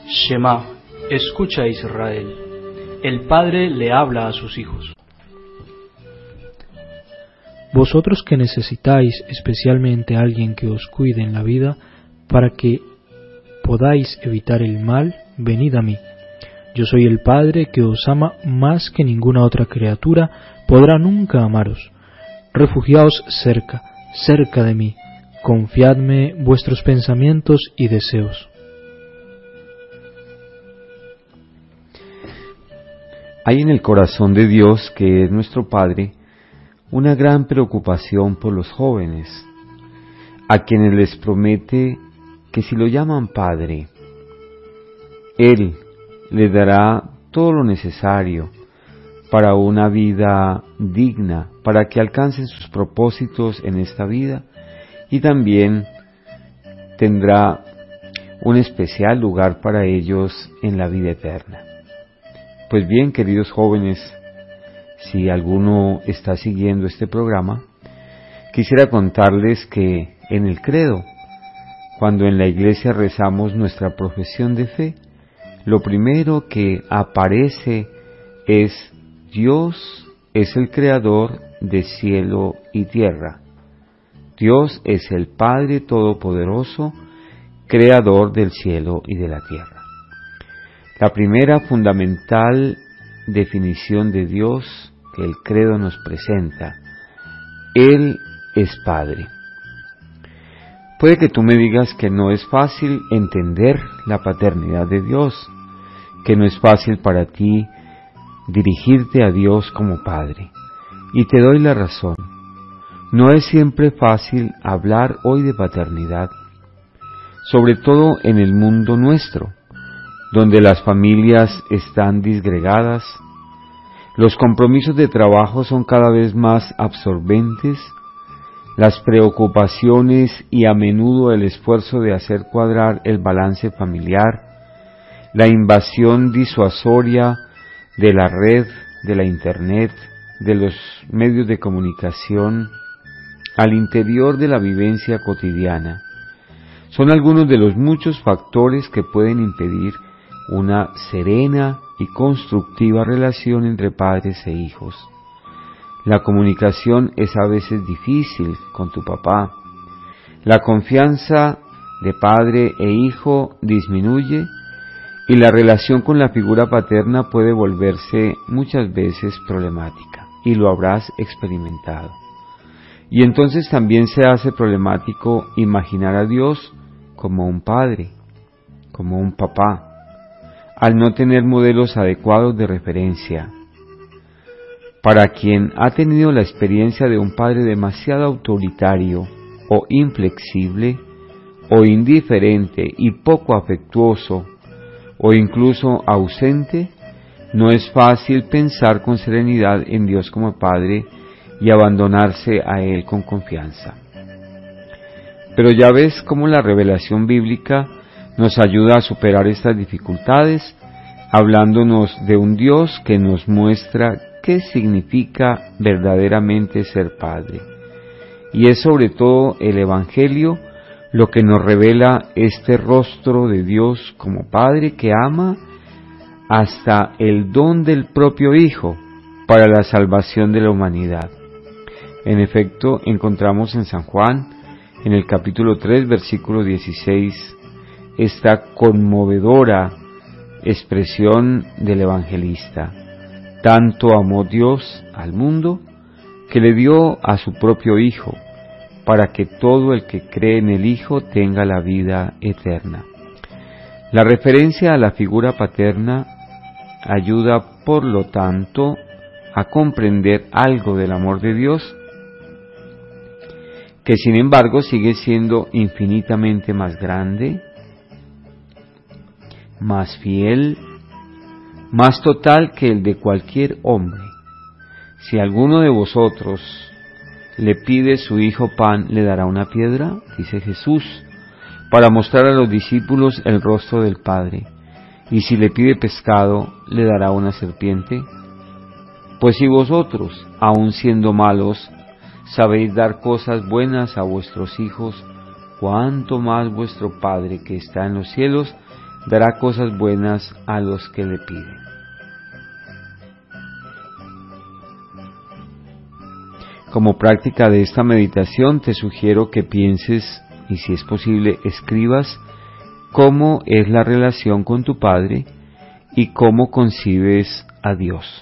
Shema, escucha Israel. El Padre le habla a sus hijos. Vosotros que necesitáis especialmente a alguien que os cuide en la vida, para que podáis evitar el mal, venid a mí. Yo soy el Padre que os ama más que ninguna otra criatura podrá nunca amaros. Refugiaos cerca, cerca de mí. Confiadme vuestros pensamientos y deseos. Hay en el corazón de Dios, que es nuestro Padre, una gran preocupación por los jóvenes, a quienes les promete que si lo llaman Padre, Él les dará todo lo necesario para una vida digna, para que alcancen sus propósitos en esta vida, y también tendrá un especial lugar para ellos en la vida eterna. Pues bien, queridos jóvenes, si alguno está siguiendo este programa, quisiera contarles que en el credo, cuando en la iglesia rezamos nuestra profesión de fe, lo primero que aparece es: Dios es el creador de cielo y tierra. Dios es el Padre Todopoderoso, creador del cielo y de la tierra. La primera fundamental definición de Dios que el credo nos presenta: Él es Padre. Puede que tú me digas que no es fácil entender la paternidad de Dios, que no es fácil para ti dirigirte a Dios como Padre. Y te doy la razón. No es siempre fácil hablar hoy de paternidad, sobre todo en el mundo nuestro, donde las familias están disgregadas, los compromisos de trabajo son cada vez más absorbentes, las preocupaciones y a menudo el esfuerzo de hacer cuadrar el balance familiar, la invasión disuasoria de la red, de la internet, de los medios de comunicación al interior de la vivencia cotidiana, son algunos de los muchos factores que pueden impedir una serena y constructiva relación entre padres e hijos. La comunicación es a veces difícil con tu papá. La confianza de padre e hijo disminuye y la relación con la figura paterna puede volverse muchas veces problemática, y lo habrás experimentado. Y entonces también se hace problemático imaginar a Dios como un padre, como un papá, al no tener modelos adecuados de referencia. Para quien ha tenido la experiencia de un padre demasiado autoritario o inflexible o indiferente y poco afectuoso o incluso ausente, no es fácil pensar con serenidad en Dios como Padre y abandonarse a Él con confianza. Pero ya ves cómo la revelación bíblica nos ayuda a superar estas dificultades, hablándonos de un Dios que nos muestra qué significa verdaderamente ser Padre. Y es sobre todo el Evangelio lo que nos revela este rostro de Dios como Padre que ama hasta el don del propio Hijo para la salvación de la humanidad. En efecto, encontramos en San Juan, en el capítulo 3, versículo 16, esta conmovedora expresión del evangelista: tanto amó Dios al mundo que le dio a su propio Hijo, para que todo el que cree en el Hijo tenga la vida eterna. La referencia a la figura paterna ayuda, por lo tanto, a comprender algo del amor de Dios, que sin embargo sigue siendo infinitamente más grande, más fiel, más total que el de cualquier hombre. Si alguno de vosotros le pide su hijo pan, ¿le dará una piedra?, dice Jesús, para mostrar a los discípulos el rostro del Padre. Y si le pide pescado, ¿le dará una serpiente? Pues si vosotros, aun siendo malos, sabéis dar cosas buenas a vuestros hijos, cuánto más vuestro Padre que está en los cielos dará cosas buenas a los que le piden. Como práctica de esta meditación te sugiero que pienses y, si es posible, escribas cómo es la relación con tu Padre y cómo concibes a Dios.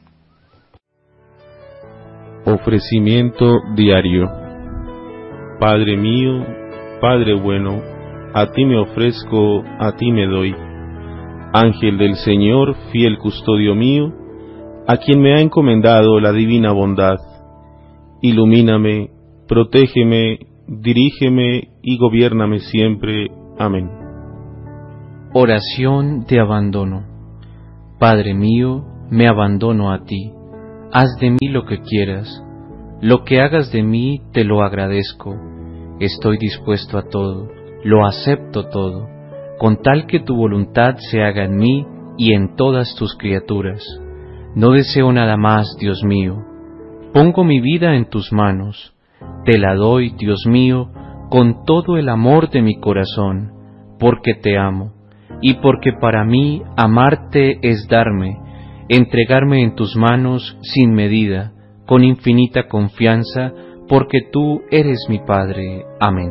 Ofrecimiento diario. Padre mío, Padre bueno, a ti me ofrezco, a ti me doy. Ángel del Señor, fiel custodio mío, a quien me ha encomendado la divina bondad. Ilumíname, protégeme, dirígeme y gobiérname siempre. Amén. Oración de abandono. Padre mío, me abandono a ti. Haz de mí lo que quieras. Lo que hagas de mí te lo agradezco. Estoy dispuesto a todo, lo acepto todo, con tal que tu voluntad se haga en mí y en todas tus criaturas. No deseo nada más, Dios mío. Pongo mi vida en tus manos. Te la doy, Dios mío, con todo el amor de mi corazón, porque te amo, y porque para mí amarte es darme, entregarme en tus manos sin medida, con infinita confianza, porque tú eres mi Padre. Amén.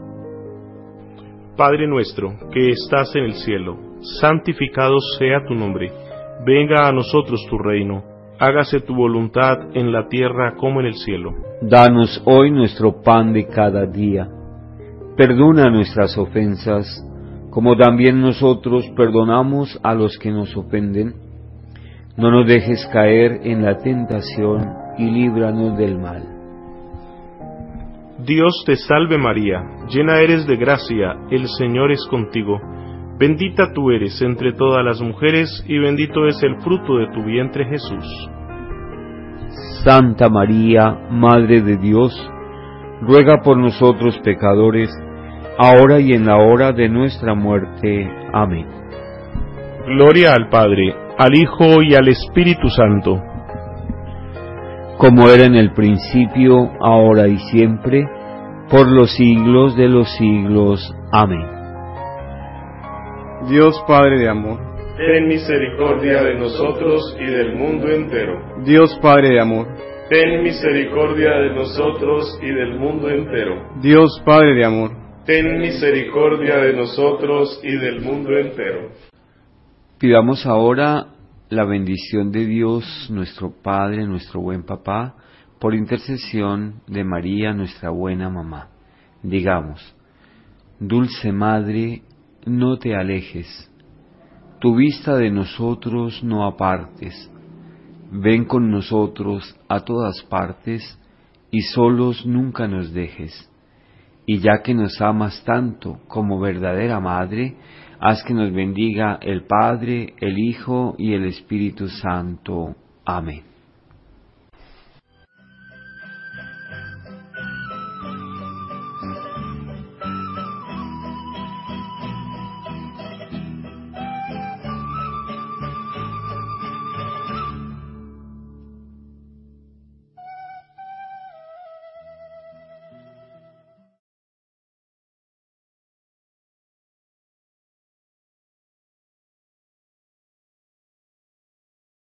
Padre nuestro, que estás en el cielo, santificado sea tu nombre. Venga a nosotros tu reino. Hágase tu voluntad en la tierra como en el cielo. Danos hoy nuestro pan de cada día. Perdona nuestras ofensas, como también nosotros perdonamos a los que nos ofenden. No nos dejes caer en la tentación y líbranos del mal. Dios te salve María, llena eres de gracia, el Señor es contigo. Bendita tú eres entre todas las mujeres, y bendito es el fruto de tu vientre Jesús. Santa María, Madre de Dios, ruega por nosotros pecadores, ahora y en la hora de nuestra muerte. Amén. Gloria al Padre, al Hijo y al Espíritu Santo. Como era en el principio, ahora y siempre, por los siglos de los siglos. Amén. Dios Padre de amor, Ten misericordia de nosotros y del mundo entero. Dios Padre de amor, Ten misericordia de nosotros y del mundo entero. Dios Padre de amor, Ten misericordia de nosotros y del mundo entero. Pidamos ahora la bendición de Dios, nuestro Padre, nuestro buen Papá, por intercesión de María, nuestra buena mamá. Digamos: Dulce Madre, no te alejes, tu vista de nosotros no apartes, ven con nosotros a todas partes, y solos nunca nos dejes. Y ya que nos amas tanto como verdadera Madre, haz que nos bendiga el Padre, el Hijo y el Espíritu Santo. Amén.